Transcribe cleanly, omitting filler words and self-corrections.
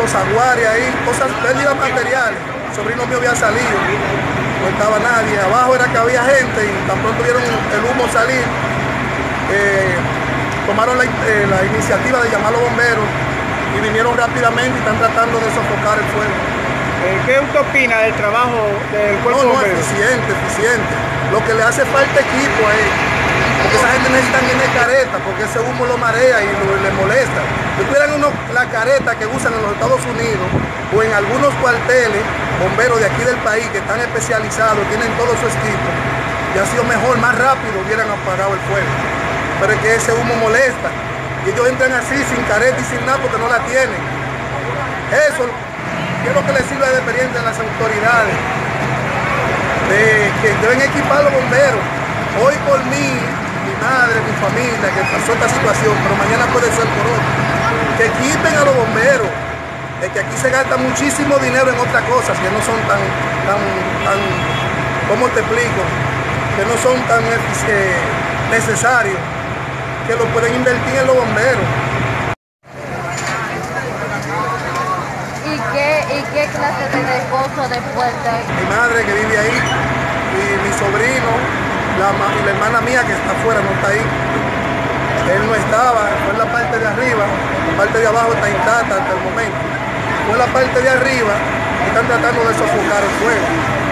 los aguares ahí, cosas, pérdidas materiales. El sobrino mío había salido, no estaba nadie. Abajo era que había gente y tan pronto vieron el humo salir, tomaron la iniciativa de llamar a los bomberos y vinieron rápidamente y están tratando de sofocar el fuego. ¿Qué usted opina del trabajo del cuerpo No, bombero? eficiente. Lo que le hace falta equipo ahí, porque esa gente necesita tener careta, porque ese humo lo marea y le molesta. Si tuvieran la careta que usan en los Estados Unidos o en algunos cuarteles, bomberos de aquí del país que están especializados, tienen todo su equipo, y ha sido mejor, más rápido hubieran apagado el fuego. Pero es que ese humo molesta, y ellos entran así, sin careta y sin nada, porque no la tienen. Eso es lo que les sirve de experiencia a las autoridades, de que deben equipar a los bomberos. Hoy por mí, mi madre, mi familia, que pasó esta situación, pero mañana puede ser por otro. Que equipen a los bomberos. Es que aquí se gasta muchísimo dinero en otras cosas que no son tan ¿cómo te explico? Que no son tan necesarios, que lo pueden invertir en los bomberos. ¿Y qué clase de cosas de puerta? Mi madre que vive ahí, y mi sobrino, y la hermana mía que está afuera, no está ahí. Él no estaba, fue en la parte de arriba, la parte de abajo está intacta hasta el momento. Fue en la parte de arriba y están tratando de sofocar el fuego.